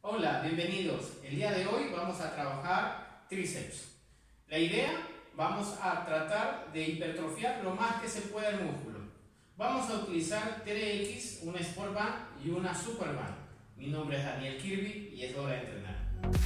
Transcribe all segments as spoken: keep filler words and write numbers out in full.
Hola, bienvenidos. El día de hoy vamos a trabajar tríceps. La idea, vamos a tratar de hipertrofiar lo más que se pueda el músculo. Vamos a utilizar T R X, una Sport Band y una Super Band. Mi nombre es Daniel Kirby y es hora de entrenar.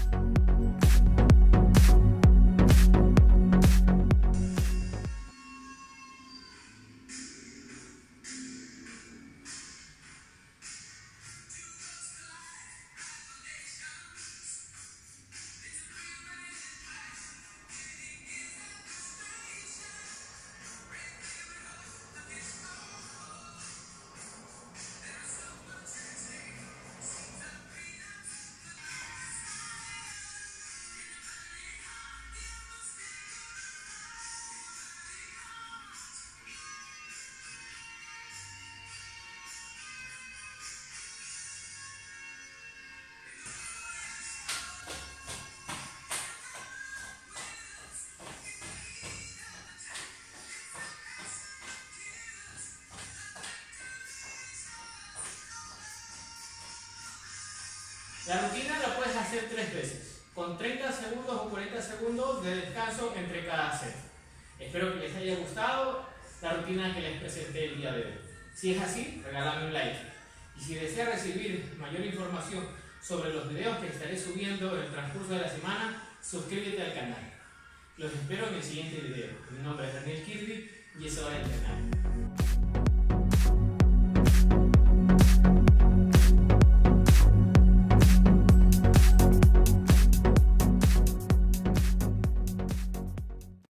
La rutina la puedes hacer tres veces, con treinta segundos o cuarenta segundos de descanso entre cada set. Espero que les haya gustado la rutina que les presenté el día de hoy. Si es así, regálame un like. Y si deseas recibir mayor información sobre los videos que estaré subiendo en el transcurso de la semana, suscríbete al canal. Los espero en el siguiente video. Mi nombre es Daniel Kirby y es hora de entrenar.